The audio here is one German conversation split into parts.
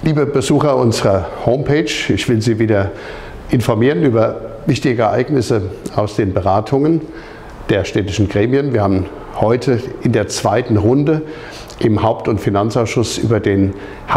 Liebe Besucher unserer Homepage, ich will Sie wieder informieren über wichtige Ereignisse aus den Beratungen der städtischen Gremien. Wir haben heute in der zweiten Runde im Haupt- und Finanzausschuss über den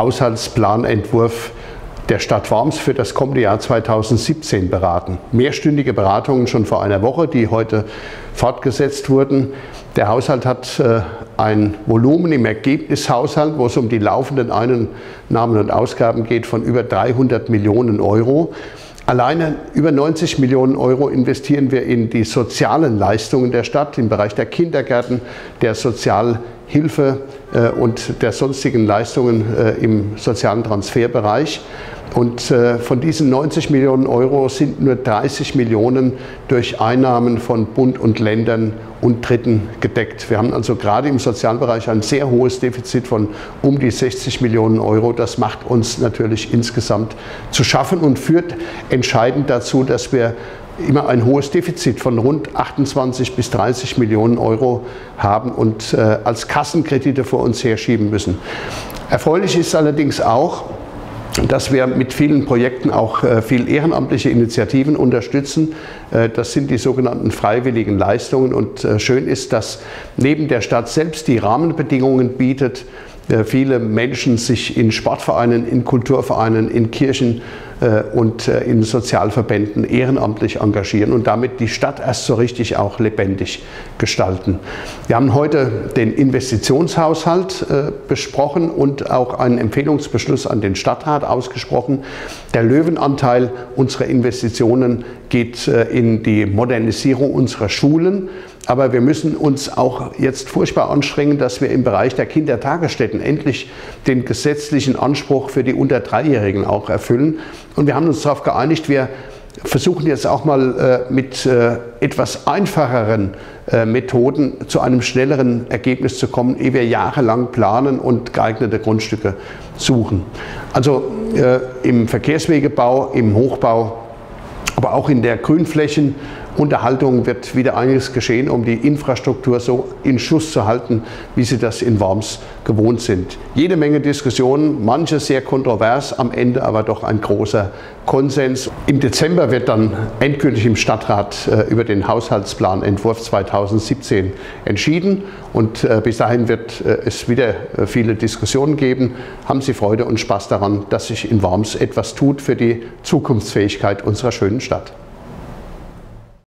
Haushaltsplanentwurf der Stadt Worms für das kommende Jahr 2017 beraten. Mehrstündige Beratungen schon vor einer Woche, die heute fortgesetzt wurden. Der Haushalt hat ein Volumen im Ergebnishaushalt, wo es um die laufenden Einnahmen und Ausgaben geht, von über 300 Millionen Euro. Alleine über 90 Millionen Euro investieren wir in die sozialen Leistungen der Stadt, im Bereich der Kindergärten, der Sozialhilfe und der sonstigen Leistungen im sozialen Transferbereich. Und von diesen 90 Millionen Euro sind nur 30 Millionen durch Einnahmen von Bund und Ländern und Dritten gedeckt. Wir haben also gerade im Sozialbereich ein sehr hohes Defizit von um die 60 Millionen Euro. Das macht uns natürlich insgesamt zu schaffen und führt entscheidend dazu, dass wir immer ein hohes Defizit von rund 28 bis 30 Millionen Euro haben und als Kassenkredite vor uns herschieben müssen. Erfreulich ist allerdings auch, dass wir mit vielen Projekten auch viel ehrenamtliche Initiativen unterstützen. Das sind die sogenannten freiwilligen Leistungen. Und schön ist, dass neben der Stadt selbst die Rahmenbedingungen bietet, viele Menschen sich in Sportvereinen, in Kulturvereinen, in Kirchen und in Sozialverbänden ehrenamtlich engagieren und damit die Stadt erst so richtig auch lebendig gestalten. Wir haben heute den Investitionshaushalt besprochen und auch einen Empfehlungsbeschluss an den Stadtrat ausgesprochen. Der Löwenanteil unserer Investitionen geht in die Modernisierung unserer Schulen. Aber wir müssen uns auch jetzt furchtbar anstrengen, dass wir im Bereich der Kindertagesstätten endlich den gesetzlichen Anspruch für die unter 3-Jährigen auch erfüllen. Und wir haben uns darauf geeinigt, wir versuchen jetzt auch mal mit etwas einfacheren Methoden zu einem schnelleren Ergebnis zu kommen, ehe wir jahrelang planen und geeignete Grundstücke suchen. Also im Verkehrswegebau, im Hochbau, aber auch in der Grünflächenunterhaltung wird wieder einiges geschehen, um die Infrastruktur so in Schuss zu halten, wie Sie das in Worms gewohnt sind. Jede Menge Diskussionen, manche sehr kontrovers, am Ende aber doch ein großer Konsens. Im Dezember wird dann endgültig im Stadtrat über den Haushaltsplanentwurf 2017 entschieden und bis dahin wird es wieder viele Diskussionen geben. Haben Sie Freude und Spaß daran, dass sich in Worms etwas tut für die Zukunftsfähigkeit unserer schönen Stadt.